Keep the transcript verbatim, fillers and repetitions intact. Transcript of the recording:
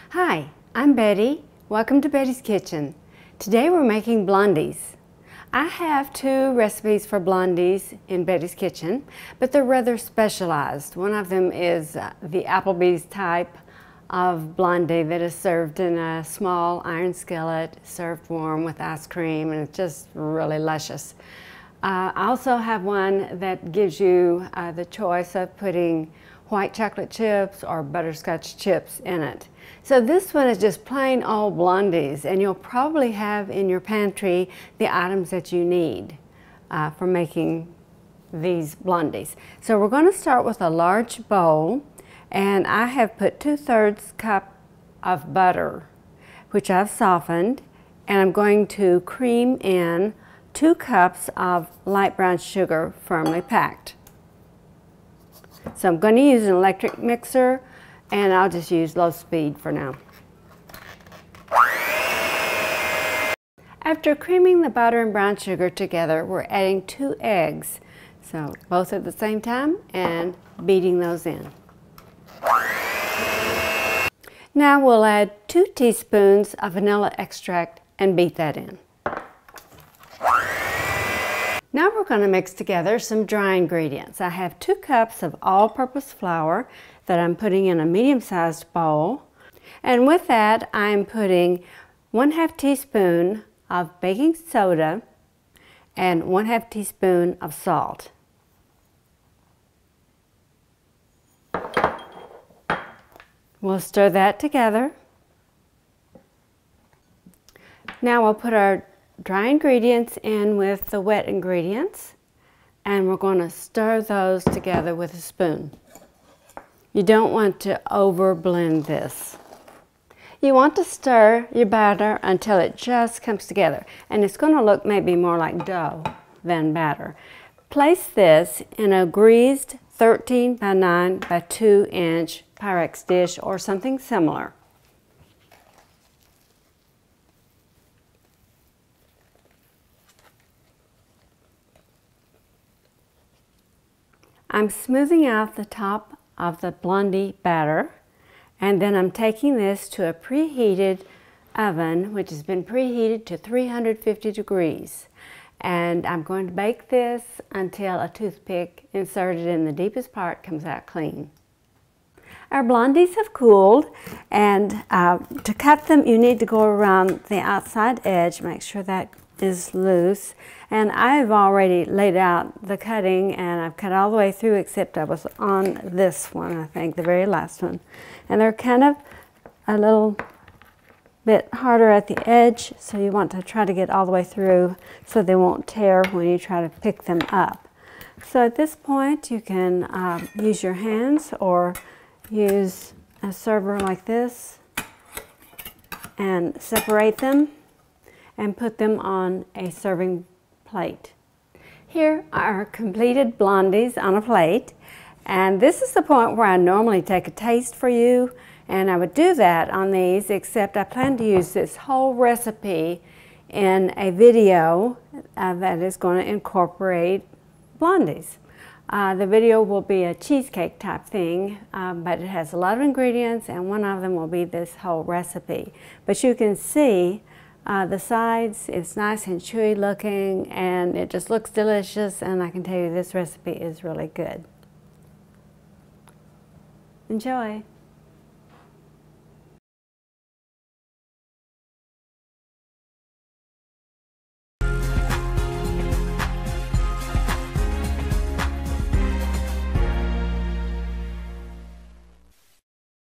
Hi, I'm Betty. Welcome to Betty's Kitchen. Today we're making blondies. I have two recipes for blondies in Betty's Kitchen, but they're rather specialized. One of them is uh, the Applebee's type of blondie that is served in a small iron skillet, served warm with ice cream, and it's just really luscious. Uh, I also have one that gives you uh, the choice of putting white chocolate chips or butterscotch chips in it. So this one is just plain old blondies, and you'll probably have in your pantry the items that you need uh, for making these blondies. So we're going to start with a large bowl, and I have put two-thirds cup of butter, which I've softened, and I'm going to cream in two cups of light brown sugar firmly packed. So I'm going to use an electric mixer, and I'll just use low speed for now. After creaming the butter and brown sugar together, we're adding two eggs. So both at the same time and beating those in. Now we'll add two teaspoons of vanilla extract and beat that in. Now we're going to mix together some dry ingredients. I have two cups of all-purpose flour that I'm putting in a medium-sized bowl. And with that, I'm putting one half teaspoon of baking soda and one half teaspoon of salt. We'll stir that together. Now we'll put our dry ingredients in with the wet ingredients, and we're going to stir those together with a spoon. You don't want to over blend this. You want to stir your batter until it just comes together, and it's going to look maybe more like dough than batter. Place this in a greased thirteen by nine by two inch Pyrex dish or something similar. I'm smoothing out the top of the blondie batter, and then I'm taking this to a preheated oven which has been preheated to three hundred fifty degrees, and I'm going to bake this until a toothpick inserted in the deepest part comes out clean. Our blondies have cooled, and uh, to cut them you need to go around the outside edge, make sure that is loose, and I've already laid out the cutting, and I've cut all the way through except I was on this one, I think, the very last one. And they're kind of a little bit harder at the edge, so you want to try to get all the way through so they won't tear when you try to pick them up. So at this point you can uh, use your hands or use a server like this and separate them and put them on a serving plate. Here are completed blondies on a plate, and this is the point where I normally take a taste for you, and I would do that on these, except I plan to use this whole recipe in a video uh, that is going to incorporate blondies. Uh, the video will be a cheesecake type thing, um, but it has a lot of ingredients, and one of them will be this whole recipe. But you can see Uh, the sides, it's nice and chewy looking, and it just looks delicious, and I can tell you this recipe is really good. Enjoy!